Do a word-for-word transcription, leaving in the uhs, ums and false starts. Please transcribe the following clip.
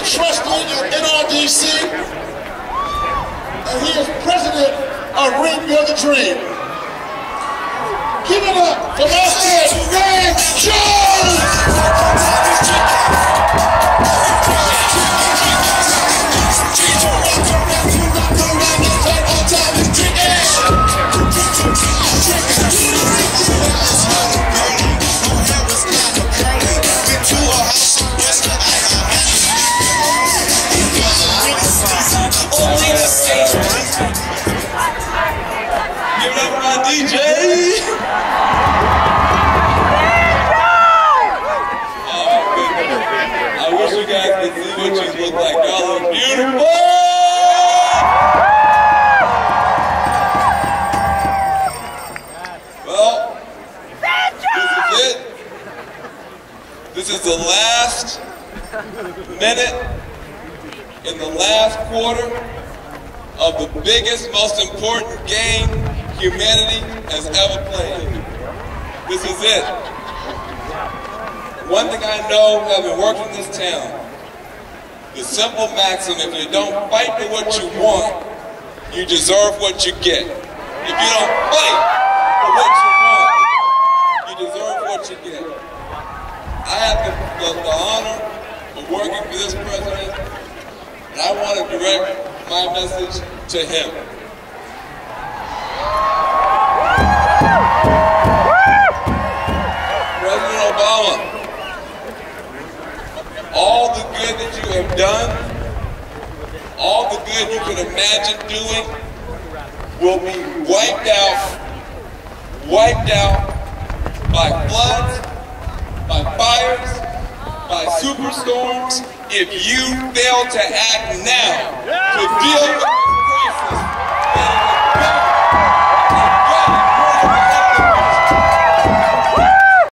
trustee of N R D C, and he is president of Ring Build the Dream. Give it up for my man, Ray Jones! Give it up for my D J! Oh goodness. I wish you guys could see what you look like. Y'all look beautiful! Well, this is it. This is the last minute in the last quarter of the biggest, most important game humanity has ever played. This is it. One thing I know, having worked in this town, the simple maxim, if you don't fight for what you want, you deserve what you get. If you don't fight for what you want, you deserve what you get. I have the, the, the honor of working for this president, and I want to direct my message to him. President Obama, all the good that you have done, all the good you could imagine doing, will be wiped out, wiped out by floods, by fires, by superstorms, if you fail to act now to deal with this crisis.